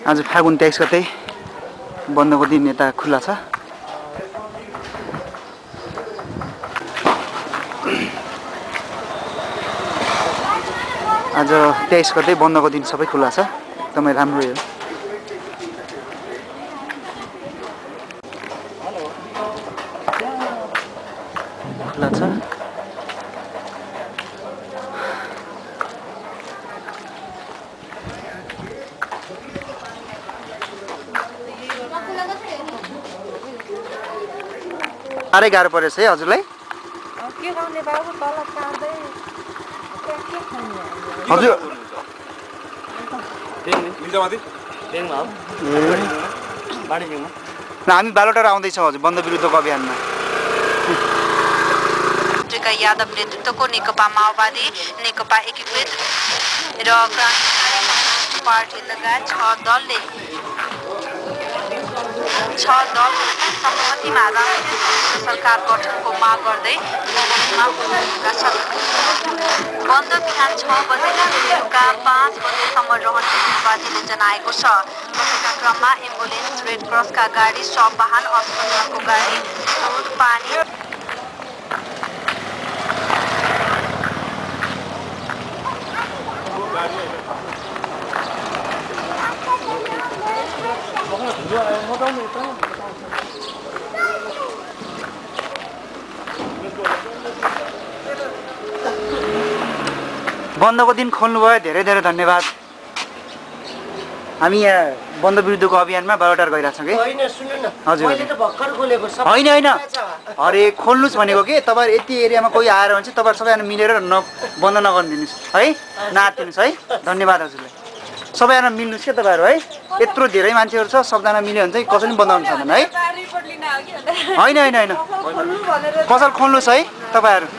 आज फागुन 23 गते बन्दको दिन यता खुला छ। आज 23 गते बन्दको दिन सबै खुला छ, एकदमै राम्रो हो। खुला छ। साह्रै गाह्रो परेछ है हजुरलाई? के गर्ने बाबु तल काट्दै के खाने हजुर हामी बालोटार आउँदैछौँ हजुर बन्द विरुद्धको अभियानमा। यादव नेतृत्वको नेकपा माओवादी, नेकपा एकीकृत र क्रान्तिकारी पार्टी लगायत 6 दल सहमतिमा सरकार गठनको माग गर्दै बन्दमा छन्। बन्द बिहान 6 बजेदेखि बेलुका 5 बजेसम्म रहने माओवादीले जनाएको छ। बन्दका क्रममा एम्बुलेन्स, रेड क्रसका गाडी, शव वाहन, अस्पतालको गाडी, दुध, पानी बन्दको दिन खोल्नुभयो, धेरै धेरै धन्यवाद। हामी यहाँ बन्द विरुद्धको अभियानमा बालोटार गइरहेछौँ कि हजुर होइन होइन अरे खोल्नुहोस् भनेको के तपाईँ यति एरियामा कोही आएर भने चाहिँ तपाईँ सबैजना मिलेर बन्द नगर्नु दिनुहोस् है, नआत्तिनुहोस् है। धन्यवाद हजुरलाई। सबैजना मिल्नुहोस् क्या तपाईँहरू है, यत्रो धेरै मान्छेहरू छ, सबजना मिल्यो भने चाहिँ कसैले बन्द गर्नु सक्दैन है। होइन होइन होइन पसल खोल्नुहोस् है तपाईँहरू।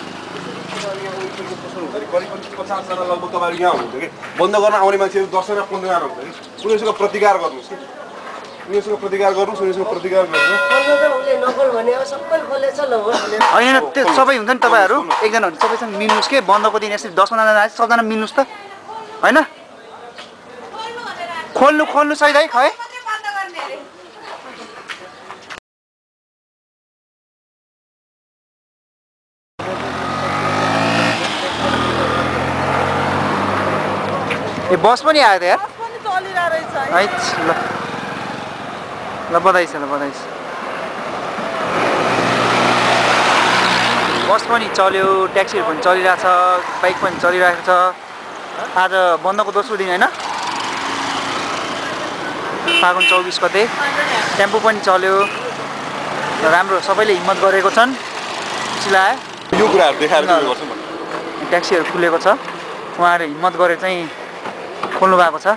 लगभग तपाईँहरू यहाँ हुनुहुन्थ्यो कि बन्द गर्न आउने मान्छेहरू 10 जना 15 जना हुन्छ कि उनीहरूसँग प्रतिकार गर्नुहोस् कि उनीहरूसँग प्रतिकार गर्नुहोस्, उनीहरूसँग प्रतिकार गर्नुहोस्। होइन त्यो सबै हुन्छ नि तपाईँहरू एकजना सबैसँग मिल्नुहोस् कि बन्दको दिन यसरी 10 जना आए सबजना मिल्नुहोस् त होइन। खोल्नु सही है खै ए बस पनि आयो त यार है ल बधाई छ बस पनि चल्यो, ट्याक्सीहरू पनि चलिरहेछ, बाइक पनि चलिरहेको छ। आज बन्दको दोस्रो दिन होइन, फागुन 24 गते टेम्पो पनि चल्यो, राम्रो सबैले हिम्मत गरेको छन्, खुसी लाग्यो। यो कुराहरू देखाएर गर्छौँ ट्याक्सीहरू खुलेको छ, उहाँहरूले हिम्मत गरेर चाहिँ खोल्नु भएको छ।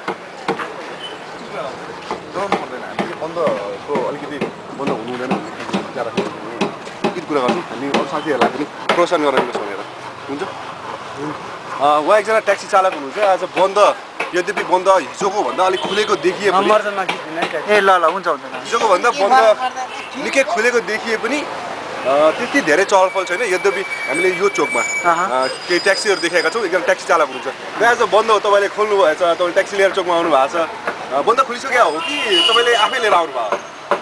बन्दको अलिकति बन्द हुनु हुँदैन भन्ने कुरा गर्छौँ हामी अरू साथीहरूलाई पनि प्रोत्साहन गराउनुहोस् भनेर हुन्छ। उहाँ एकजना ट्याक्सी चालक हुनुहुन्छ। आज बन्द यद्यपि बन्द हिजोको भन्दा अलिक खुलेको देखिए पनि ए ल हुन्छ हिजोको भन्दा बन्द निकै खुलेको देखिए पनि त्यति धेरै चहलपहल छैन। यद्यपि हामीले यो चोकमा केही ट्याक्सीहरू देखेका छौँ। एकजना ट्याक्सी चालक हुनुहुन्छ। आज बन्द हो, तपाईँले खोल्नु भएछ, तपाईँले ट्याक्सी लिएर चोकमा आउनु भएको छ। बन्द खुलिसक्यो हो कि तपाईँले आफै लिएर आउनु भयो?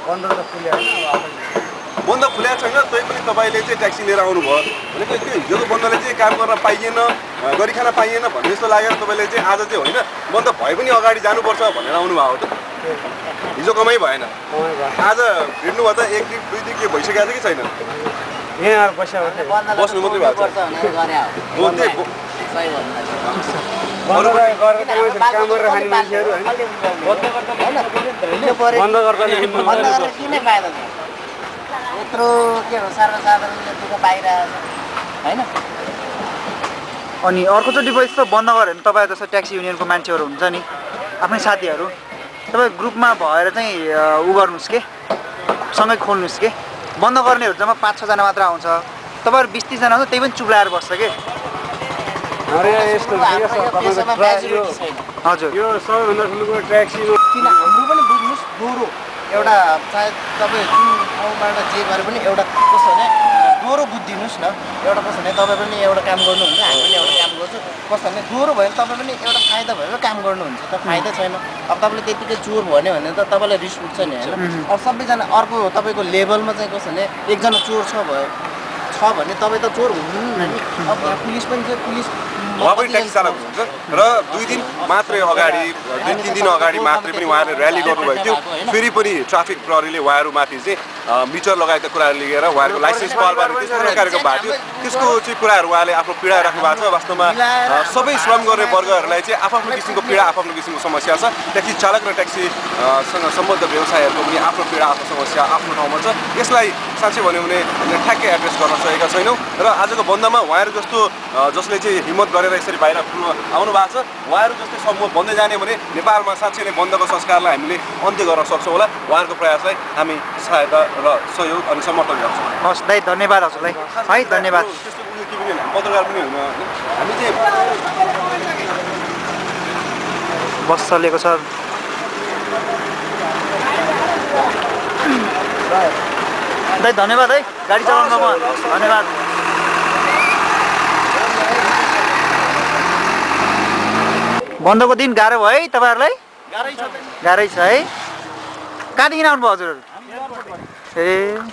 बन्द खुलेको छैन, तैपनि तपाईँले चाहिँ ट्याक्सी लिएर आउनुभयो भनेको त्यो हिजोको बन्दले चाहिँ काम गर्न पाइएन, गरिखान पाइएन भन्ने जस्तो लागेर तपाईँले चाहिँ आज चाहिँ होइन बन्द भए पनि अगाडि जानुपर्छ भनेर आउनुभएको हो त? हिजो कमाइ भएन, आज हिँड्नुभयो त 1 दिन 2 दिन के भइसकेको छ कि छैन? बस्नु मात्रै भएको छ। अनि अर्कोचोटि पैसा बन्द गऱ्यो भने तपाईँ जस्तो ट्याक्सी युनियनको मान्छेहरू हुन्छ नि, आफ्नै साथीहरू, तपाईँ ग्रुपमा भएर चाहिँ उ गर्नुहोस् के, सँगै खोल्नुहोस् के। बन्द गर्नेहरू जम्मा 5-6 जना मात्र आउँछ, तपाईँहरू 20-30 जना आउँछ, त्यही पनि चुप्लाएर बस्छ कि। हजुर यो सबैभन्दा ठुलो ट्याक्सीमा किन हाम्रो पनि बुझ्नुहोस् दोहोरो एउटा सायद तपाईँ जुन ठाउँबाट जे गरे पनि एउटा कस्तो भने दोहोरो बुझिदिनुहोस् न एउटा कस्तो भने तपाईँ पनि एउटा काम गर्नुहुन्छ हामी पनि एउटा काम गर्छु कस्तो भने दोहोरो भयो भने तपाईँ पनि एउटा फाइदा भएर काम गर्नुहुन्छ त फाइदा छैन अब तपाईँले त्यतिकै चोर भन्यो भने त तपाईँलाई रिस उठ्छ नि होइन अब सबैजना अर्को तपाईँको लेभलमा चाहिँ कस्तो भने एकजना चोर छ भने तपाईँ त चोर हुनुहुन्न नि अब यहाँ पुलिस पनि छ पुलिस उहाँ पनि ट्याक्सी चालक हुनुहुन्छ र 2 दिन मात्रै अगाडि 2-3 दिन अगाडि मात्रै पनि उहाँले र्याली गर्नुभएको थियो फेरि पनि ट्राफिक प्रहरीले उहाँहरूमाथि चाहिँ मिटर लगाएका कुराहरू लिएर उहाँहरूको लाइसेन्स पालबार त्यस्तो प्रकारको भएको थियो त्यसको चाहिँ कुराहरू उहाँले आफ्नो पीडा राख्नु भएको छ वास्तवमा सबै श्रम गर्ने वर्गहरूलाई चाहिँ आफ्नो किसिमको पीडा आफ्नो किसिमको समस्या छ ट्याक्सी चालक र ट्याक्सीसँग सम्बद्ध व्यवसायहरूको पनि आफ्नो पीडा आफ्नो समस्या आफ्नो ठाउँमा छ यसलाई साँच्चै भन्यो भने हामीले ठ्याक्कै एड्रेस गर्न सकेका छैनौँ र आजको बन्दमा उहाँहरू जस्तो जसले चाहिँ हिम्मत गरेर यसरी बाहिर आउनु भएको छ उहाँहरू जस्तै समूह बन्दै जाने भने नेपालमा साँच्चै नै बन्दको संस्कारलाई हामीले अन्त्य गर्न सक्छौँ होला उहाँहरूको प्रयासलाई हामी सहायता र सहयोग अनि समर्थन गर्छौँ हस् दाइ धन्यवाद हजुरलाई है धन्यवाद त्यस्तो उयो के पनि पत्रकार पनि हुन हामी चाहिँ बस चलेको छ दाइ धन्यवाद है गाडी चलाउनुमा धन्यवाद बन्दको दिन गाह्रो भयो है तपाईँहरूलाई गाह्रै छ है कहाँदेखि आउनुभयो हजुरहरू ए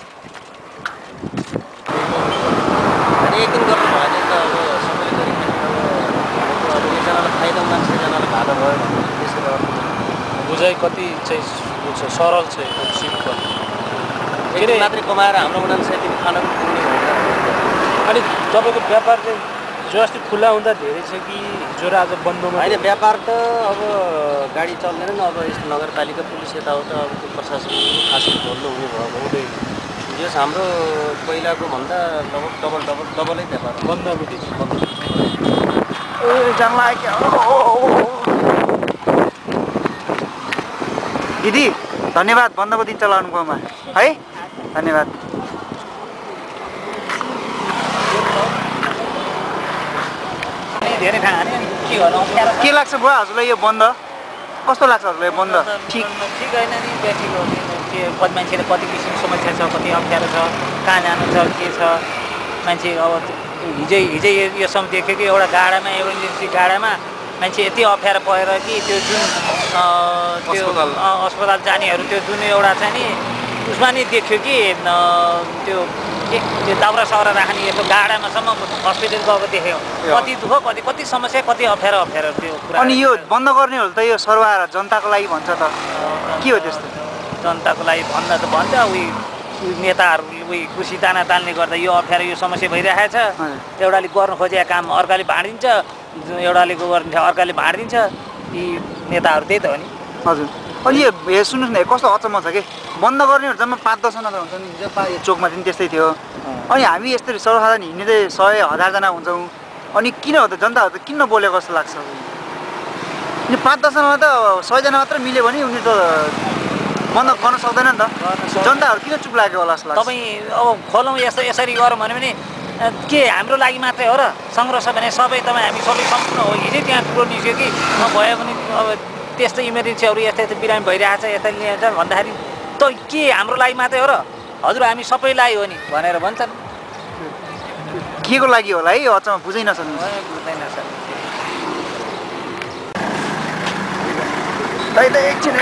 एक दिन गर्नु भयो भने त अब सबैले गरिखाने अब एकजनालाई फाइदा मान्छे एकजनालाई भाडा भयो भने त्यसरी बुझाइ कति चाहिँ सरल छ सिम्पल के अरे मात्रै कमाएर हाम्रो उडान साथी खाना पनि पुग्ने भनेर अनि तपाईँको व्यापार चाहिँ जो अस्ति खुल्ला हुँदा धेरै छ कि हिजो र आज बन्दमा होइन व्यापार त अब गाडी चल्दैन नि अब यस्तो नगरपालिका पुलिस यताउता अब त्यो प्रशासन खासै खोल्नु हुने भयो हुँदैन यस हाम्रो पहिलाको भन्दा डबलै व्यापार बन्दमिति दिदी धन्यवाद बन्दको दिन चलाउनुकोमा है धन्यवाद के लाग्छ बुवा हजुरलाई यो बन्द कस्तो लाग्छ हजुरलाई यो बन्द ठिक होइन नि व्यक्तिको के कति मान्छेले कति किसिमको समस्या छ कति अप्ठ्यारो छ कहाँ जानु छ के छ मान्छे अब हिजै योसम्म देख्यो कि एउटा गाडामा इमर्जेन्सी गाडामा मान्छे यति अप्ठ्यारो परेर कि त्यो जुन त्यो अस्पताल जानेहरू त्यो जुन एउटा छ नि उसमा नि देख्यो कि त्यो दाउरा साउरा राख्ने यस्तो गाडामासम्म हस्पिटल गएको देख्यो कति दुःख कति समस्या कति अप्ठ्यारो त्यो कुरा अनि यो बन्द गर्नेहरू त यो सरकार जनताको लागि भन्छ त के हो त्यस्तो जनताको लागि भन्न त भन्छ उही नेताहरू उही खुसी ताना तान्ने गर्दा यो अप्ठ्यारो यो समस्या भइरहेको छ एउटाले गर्नु खोजेको काम अर्काले भाँडिदिन्छ एउटाले गर्ने अर्काले भाँडिदिन्छ यी नेताहरू त्यही त हो नि हजुर अनि यो सुन्नुहोस् न कस्तो अचम्म छ कि बन्द गर्नेहरू जम्मा 5-10 जना हुन्छ नि हिजो चोकमा पनि त्यस्तै थियो अनि हामी यस्तरी सर्वसाधारण हिँड्ने 100-1000 जना हुन्छौँ अनि किन हो त जनताहरू त किन बोलेको जस्तो लाग्छ अनि 5-10 जनामा त 100 जना मात्र मिल्यो भने उनी त बन्द गर्न सक्दैन नि त जनताहरू किन चुप लागेको होला जस्तो लाग्छ तपाईँ अब खोलौँ यसरी गरौँ भने पनि के हाम्रो लागि मात्रै हो र सङ्ग्रह छ भने सबै तपाईँ हामी सबै सम्पूर्ण हो हिजै त्यहाँ ठुलो निस्क्यो कि नभयो भने अब त्यस्तो इमर्जेन्सीहरू यस्तो बिरामी भइरहेको छ यता लिन्छ भन्दाखेरि त के हाम्रो लागि मात्रै हो र हजुर हामी सबैलाई हो नि भनेर भन्छन् के को लागि होला है यो अचम्म बुझै नसक्नु बुझ्दै नसक्नु एकछिन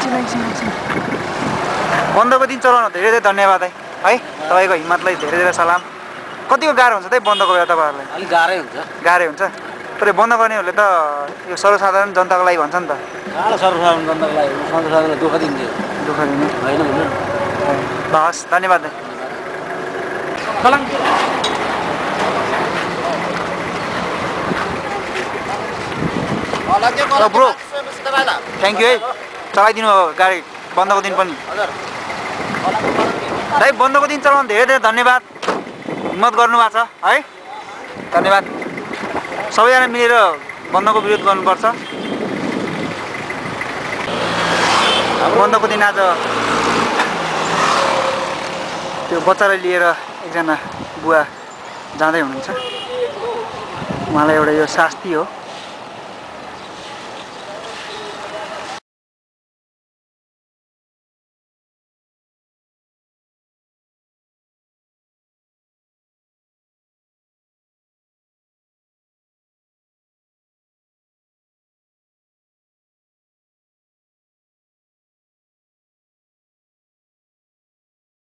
बन्दको दिन चलाउनु धेरै धेरै धन्यवाद है तपाईँको हिम्मतलाई धेरै धेरै सलाम कतिको गाह्रो हुन्छ त बन्दको बेला तपाईँहरूलाई अलिक गाह्रै हुन्छ तर बन्द गर्नेहरूले त यो सर्वसाधारण जनताको लागि भन्छ नि त सर्वसाधारण जनताको लागि सर्वसाधारणलाई दुःख दिने होइन भन्नु हस् धन्यवाद ब्रो थ्याङ्क यू है चलाइदिनु गाडी बन्दको दिन पनि भाइ बन्दको दिन चलाउनु धेरै धेरै धन्यवाद हिम्मत गर्नुभएको छ है धन्यवाद सबैजना मिलेर बन्दको विरोध गर्नुपर्छ बन्दको दिन आज त्यो बच्चालाई लिएर एकजना बुवा जाँदै हुनुहुन्छ उहाँलाई एउटा यो शास्ति हो